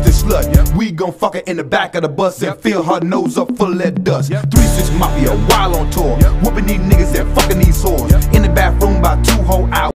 twisted slut. We gon' fuck her in the back of the bus and fill her nose up full of that dust. 3-6 Mafia, while on tour, whooping these niggas and fucking these whores. In the bathroom by 2 whole hours.